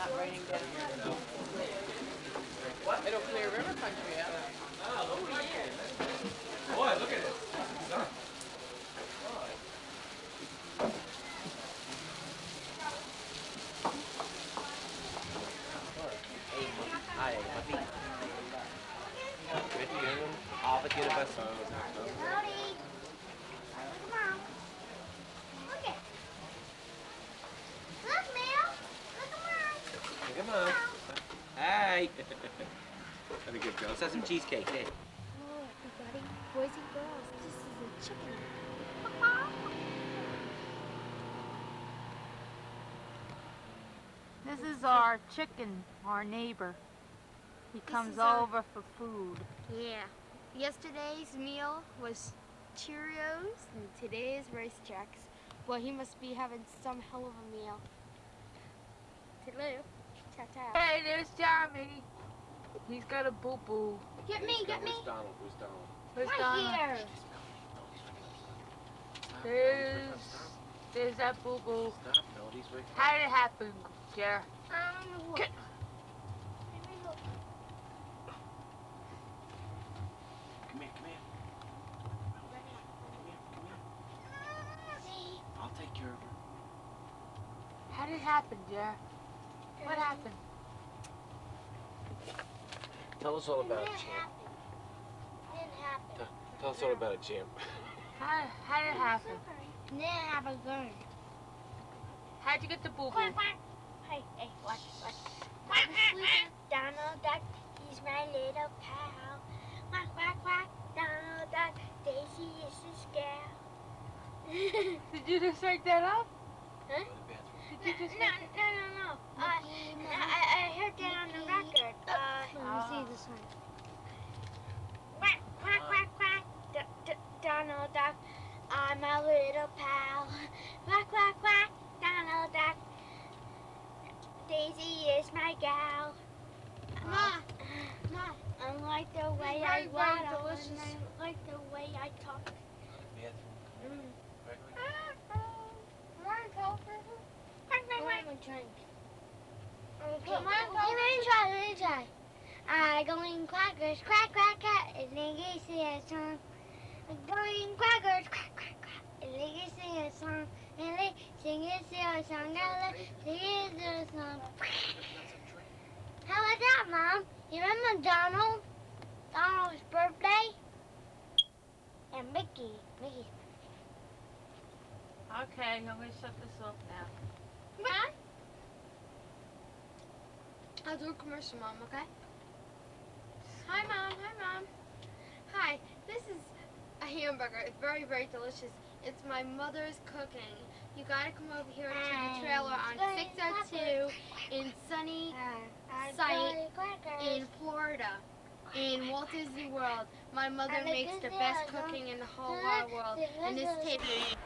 not raining down. It'll clear river country out. Oh, yeah. Boy, look at it. Done. Hi, Muffy. Good tune. All the good of us. Howdy. Come on. Look it. Look, Mel. Look at Mom. Come on. Hi. Have a good girl. Let's have some cheesecake. Hey. Hello, everybody. Boys and girls, this is a chicken. This is our chicken, our neighbor. He comes over for food. Yeah. Yesterday's meal was Cheerios, and today is Rice Jacks. Well, he must be having some hell of a meal. Toodaloo. Ciao. Hey, there's Jeremy. He's got a boo-boo. Get me. Where's Donald? Where's Donald? Where's Right Donald? here. There's that boo-boo. Stop, Melody's way. How did it happen, Jer? Look. Let me look. Come here. I'll take care of her. How did it happen, Jer? What happened? Tell us all about it, Didn't champ. happen. Tell us all about it, champ. How did it happen? Didn't have a gun. How'd you get the boo-boo? Quack, quack. Hey, watch. I'm sleeping. Donald Duck, he's my little pal. Quack, quack, quack. Donald Duck, Daisy is his gal. Did you just make that up? Huh? Did you just make it? No. I heard that on the record. Let me see this one. Quack, quack, quack, quack. Donald Duck, I'm a little pal. Quack, quack, quack. Donald Duck, Daisy is my gal. Mom, I like the way I waddle and I like the way I talk. Let me try. I go in crackers, crack, crack, crack, and then you sing a song. I go in crackers, crack, crack, crack, and then you sing a song. And they sing a song, sing a song. How was that, Mom? You remember Donald? Donald's birthday? And Mickey's birthday. Okay, I'm gonna shut this off now. Mom? I'll do a commercial, Mom, okay? Hi, Mom. Hi, this is a hamburger. It's very, very delicious. It's my mother's cooking. You gotta come over here to the trailer on 602 in sunny site in Florida, in Walt Disney World. My mother makes the best cooking in the whole wide world, and this table